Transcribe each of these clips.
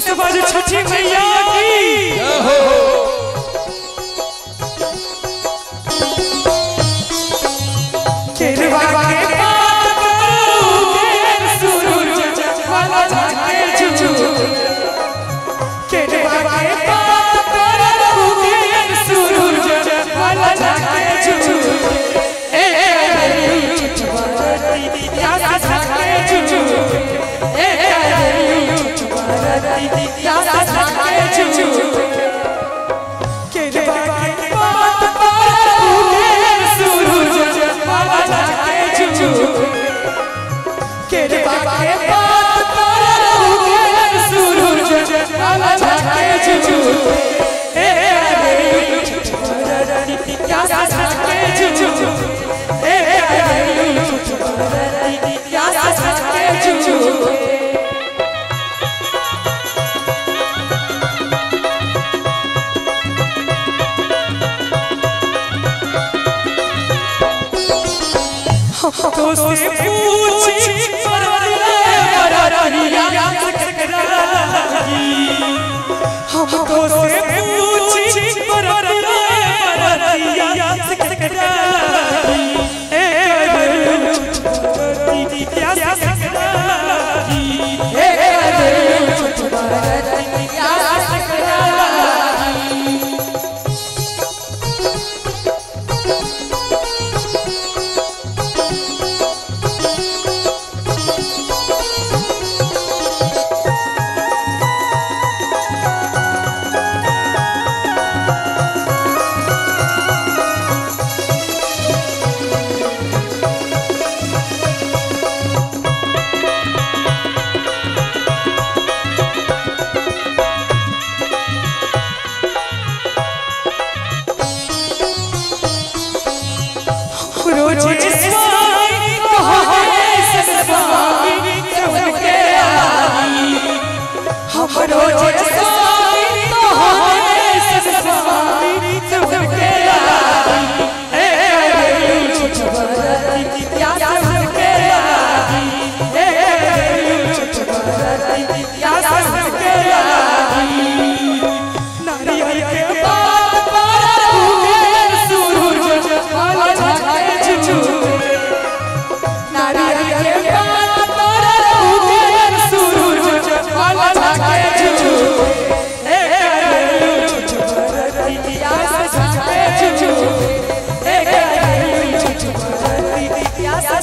समझ छठी मैया की केरवा के बात करूंगे सूरज वाला जाके चुचू केरवा के बात करूंगे सूरज वाला जाके चुचू ए या जाके चुचू ए या जाके चुचू केरवा के बात करूंगे सूरज वाला जाके चुचू केरवा के बात करूंगे सूरज वाला जाके चुचू ए या जाके चुचू ए या जाके चुचू तो से पूछी हम तो से पूछी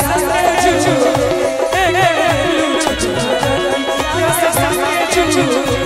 Choo choo.